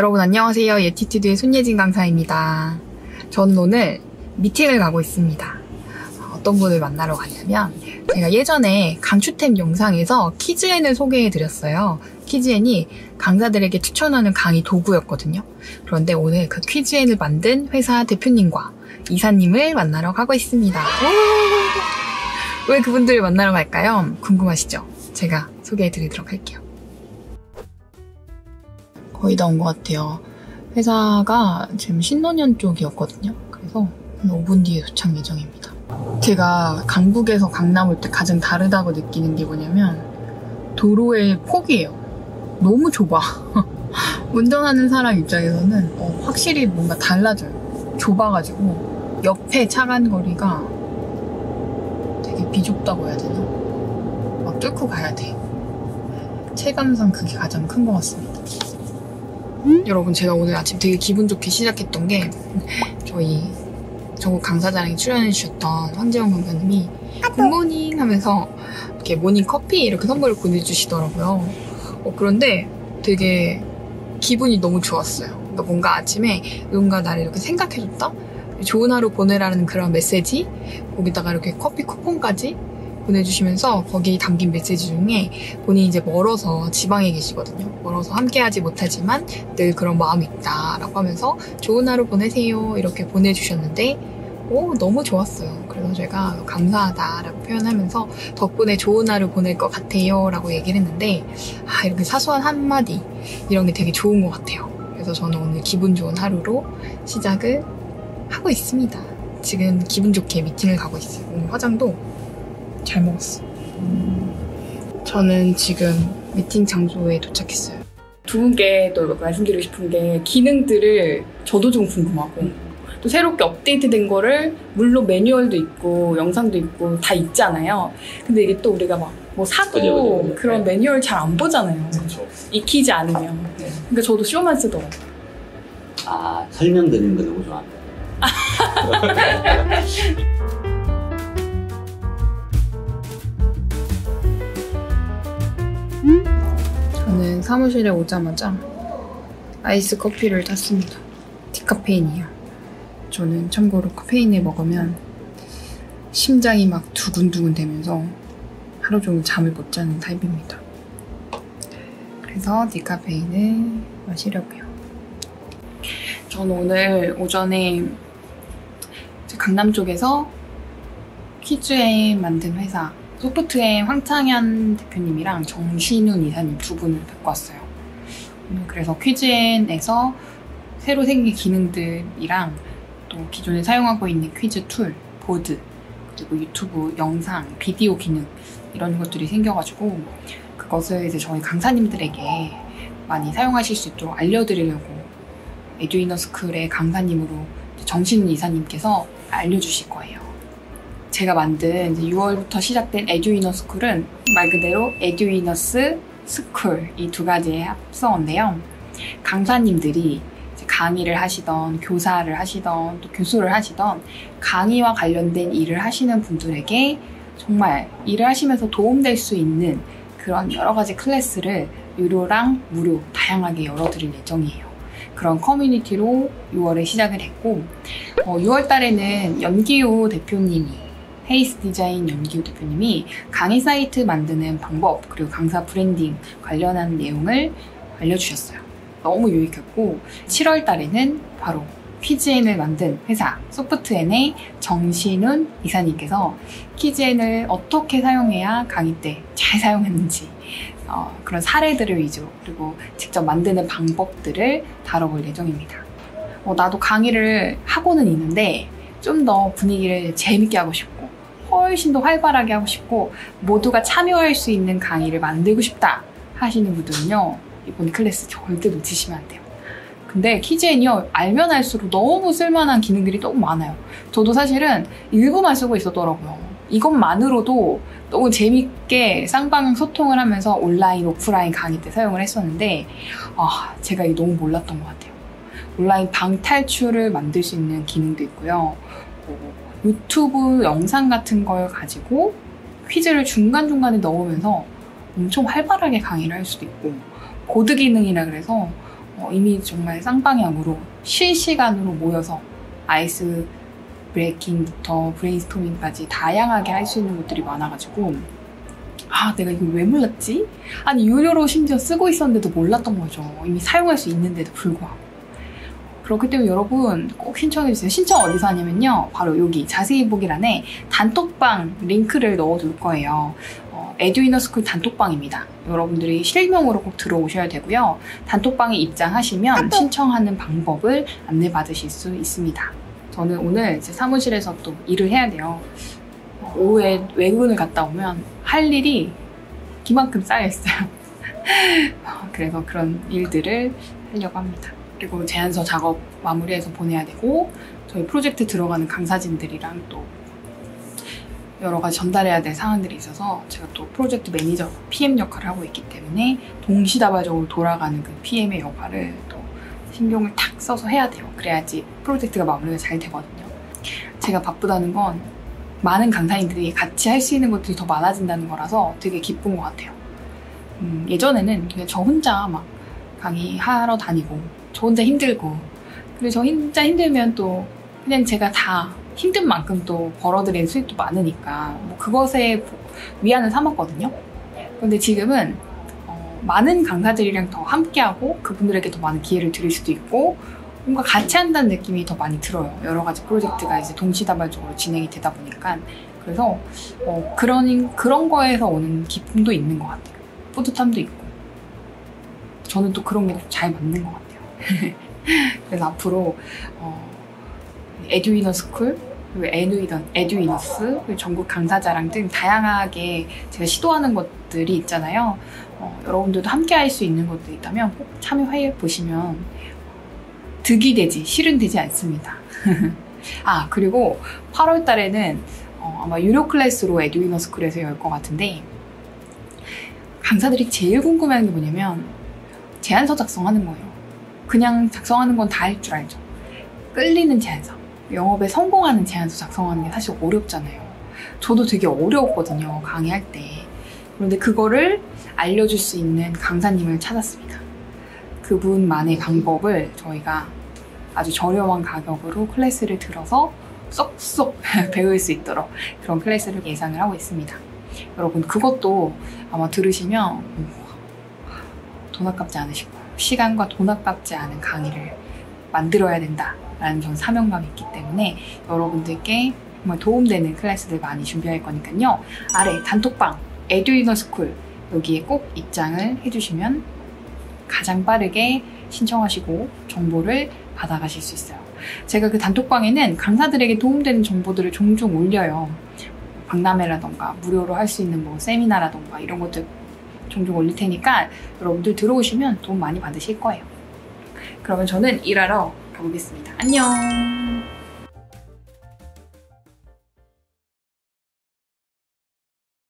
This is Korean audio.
여러분 안녕하세요. 예티튜드의 손예진 강사입니다. 저는 오늘 미팅을 가고 있습니다. 어떤 분을 만나러 가냐면 제가 예전에 강추템 영상에서 키즈엔을 소개해드렸어요. 키즈엔이 강사들에게 추천하는 강의 도구였거든요. 그런데 오늘 그 키즈엔을 만든 회사 대표님과 이사님을 만나러 가고 있습니다. 왜 그분들을 만나러 갈까요? 궁금하시죠? 제가 소개해드리도록 할게요. 거의 다 온 것 같아요. 회사가 지금 신논현 쪽이었거든요. 그래서 한 5분 뒤에 도착 예정입니다. 제가 강북에서 강남 올 때 가장 다르다고 느끼는 게 뭐냐면 도로의 폭이에요. 너무 좁아. 운전하는 사람 입장에서는 확실히 뭔가 달라져요. 좁아가지고 옆에 차 간 거리가 되게 비좁다고 해야 되나? 막 뚫고 가야 돼. 체감상 그게 가장 큰 것 같습니다. 여러분, 제가 오늘 아침 되게 기분 좋게 시작했던 게 저희 전국 강사자랑에 출연해주셨던 황재영 강사님이 굿모닝 하면서 이렇게 모닝 커피 이렇게 선물을 보내주시더라고요. 그런데 되게 기분이 너무 좋았어요. 그러니까 뭔가 아침에 누군가 나를 이렇게 생각해줬다? 좋은 하루 보내라는 그런 메시지, 거기다가 이렇게 커피 쿠폰까지 보내주시면서 거기 담긴 메시지 중에 본인이 이제 멀어서 지방에 계시거든요. 멀어서 함께하지 못하지만 늘 그런 마음이 있다라고 하면서 좋은 하루 보내세요 이렇게 보내주셨는데 너무 좋았어요. 그래서 제가 감사하다라고 표현하면서 덕분에 좋은 하루 보낼 것 같아요 라고 얘기를 했는데 이렇게 사소한 한마디 이런 게 되게 좋은 것 같아요. 그래서 저는 오늘 기분 좋은 하루로 시작을 하고 있습니다. 지금 기분 좋게 미팅을 가고 있어요. 오늘 화장도 잘 먹었어. 저는 지금 미팅 장소에 도착했어요. 두 분께 또 말씀드리고 싶은 게 기능들을 저도 좀 궁금하고 또 새롭게 업데이트된 거를 물론 매뉴얼도 있고 영상도 있고 다 있잖아요. 근데 이게 또 우리가 막 뭐 사도 맞아. 그런 네. 매뉴얼 잘 안 보잖아요. 그쵸. 익히지 않으면. 네. 그러니까 저도 쇼만 쓰더라고요. 설명드리는 거 너무 좋아합니다. 저는 사무실에 오자마자 아이스 커피를 탔습니다. 디카페인이에요. 저는 참고로 카페인을 먹으면 심장이 막 두근두근 되면서 하루 종일 잠을 못 자는 타입입니다. 그래서 디카페인을 마시려고요. 저는 오늘 오전에 강남 쪽에서 키즈엔 만든 회사 소프트엔 황창현 대표님이랑 정신훈 이사님 두 분을 뵙고 왔어요. 그래서 퀴즈엔에서 새로 생긴 기능들이랑 또 기존에 사용하고 있는 퀴즈 툴, 보드, 그리고 유튜브 영상, 비디오 기능 이런 것들이 생겨가지고 그것을 이제 저희 강사님들에게 많이 사용하실 수 있도록 알려드리려고 에듀이너스쿨의 강사님으로 정신훈 이사님께서 알려주실 거예요. 제가 만든 이제 6월부터 시작된 에듀이너스쿨은 말 그대로 에듀이너스 스쿨 이 두 가지의 합성어인데요. 강사님들이 이제 강의를 하시던 교사를 하시던 또 교수를 하시던 강의와 관련된 일을 하시는 분들에게 정말 일을 하시면서 도움될 수 있는 그런 여러 가지 클래스를 유료랑 무료 다양하게 열어드릴 예정이에요. 그런 커뮤니티로 6월에 시작을 했고 6월 달에는 연기호 대표님이 헤이스 디자인 연기호 대표님이 강의 사이트 만드는 방법 그리고 강사 브랜딩 관련한 내용을 알려주셨어요. 너무 유익했고 7월 달에는 바로 키즈엔을 만든 회사 소프트엔의 정신훈 이사님께서 키즈엔을 어떻게 사용해야 강의 때 잘 사용했는지 그런 사례들을 위주로 그리고 직접 만드는 방법들을 다뤄볼 예정입니다. 나도 강의를 하고는 있는데 좀 더 분위기를 재밌게 하고 싶고 훨씬 더 활발하게 하고 싶고 모두가 참여할 수 있는 강의를 만들고 싶다 하시는 분들은요 이번 클래스 절대 놓치시면 안 돼요. 근데 키즈엔이요 알면 알수록 너무 쓸만한 기능들이 너무 많아요. 저도 사실은 일부만 쓰고 있었더라고요. 이것만으로도 너무 재밌게 쌍방향 소통을 하면서 온라인, 오프라인 강의 때 사용을 했었는데 제가 이거 너무 몰랐던 것 같아요. 온라인 방탈출을 만들 수 있는 기능도 있고요. 유튜브 영상 같은 걸 가지고 퀴즈를 중간중간에 넣으면서 엄청 활발하게 강의를 할 수도 있고 보드 기능이라 그래서 이미 정말 쌍방향으로 실시간으로 모여서 아이스 브레이킹부터 브레인스토밍까지 다양하게 할 수 있는 것들이 많아가지고 내가 이걸 왜 몰랐지? 아니 유료로 심지어 쓰고 있었는데도 몰랐던 거죠. 이미 사용할 수 있는데도 불구하고. 그렇기 때문에 여러분 꼭 신청해주세요. 신청 어디서 하냐면요. 바로 여기 자세히 보기란에 단톡방 링크를 넣어둘 거예요. 에듀이너스쿨 단톡방입니다. 여러분들이 실명으로 꼭 들어오셔야 되고요. 단톡방에 입장하시면 신청하는 방법을 안내받으실 수 있습니다. 저는 오늘 제 사무실에서 또 일을 해야 돼요. 오후에 외근을 갔다 오면 할 일이 기만큼 쌓여있어요. 그래서 그런 일들을 하려고 합니다. 그리고 제안서 작업 마무리해서 보내야 되고 저희 프로젝트 들어가는 강사진들이랑 또 여러 가지 전달해야 될 사항들이 있어서 제가 또 프로젝트 매니저, PM 역할을 하고 있기 때문에 동시다발적으로 돌아가는 그 PM의 역할을 또 신경을 탁 써서 해야 돼요. 그래야지 프로젝트가 마무리가 잘 되거든요. 제가 바쁘다는 건 많은 강사님들이 같이 할 수 있는 것들이 더 많아진다는 거라서 되게 기쁜 것 같아요. 예전에는 그냥 저 혼자 막 강의하러 다니고 저 혼자 힘들고 그리고 저 혼자 힘들면 또 그냥 제가 다 힘든 만큼 또 벌어들이는 수익도 많으니까 뭐 그것에 위안을 삼았거든요. 근데 지금은 많은 강사들이랑 더 함께하고 그분들에게 더 많은 기회를 드릴 수도 있고 뭔가 같이 한다는 느낌이 더 많이 들어요. 여러 가지 프로젝트가 이제 동시다발적으로 진행이 되다 보니까 그래서 그런 거에서 오는 기쁨도 있는 것 같아요. 뿌듯함도 있고 저는 또 그런 게 잘 맞는 것 같아요. 그래서 앞으로 에듀이너스쿨, 그리고 에듀이너스, 그리고 전국 강사자랑 등 다양하게 제가 시도하는 것들이 있잖아요. 여러분들도 함께 할 수 있는 것들이 있다면 꼭 참여해 보시면 득이 되지 실은 되지 않습니다. 그리고 8월 달에는 아마 유료 클래스로 에듀이너스쿨에서 열 것 같은데 강사들이 제일 궁금해하는 게 뭐냐면 제안서 작성하는 거예요. 그냥 작성하는 건 다 할 줄 알죠. 끌리는 제안서, 영업에 성공하는 제안서 작성하는 게 사실 어렵잖아요. 저도 되게 어려웠거든요, 강의할 때. 그런데 그거를 알려줄 수 있는 강사님을 찾았습니다. 그분만의 방법을 저희가 아주 저렴한 가격으로 클래스를 들어서 쏙쏙 배울 수 있도록 그런 클래스를 예상을 하고 있습니다. 여러분 그것도 아마 들으시면 돈 아깝지 않으실 거예요. 시간과 돈 아깝지 않은 강의를 만들어야 된다라는 전 사명감이 있기 때문에 여러분들께 정말 도움되는 클래스들 많이 준비할 거니까요. 아래 단톡방 에듀이너스쿨 여기에 꼭 입장을 해주시면 가장 빠르게 신청하시고 정보를 받아가실 수 있어요. 제가 그 단톡방에는 강사들에게 도움되는 정보들을 종종 올려요. 박람회라던가 무료로 할 수 있는 뭐 세미나라던가 이런 것들 종종 올릴 테니까 여러분들 들어오시면 도움 많이 받으실 거예요. 그러면 저는 일하러 가보겠습니다. 안녕!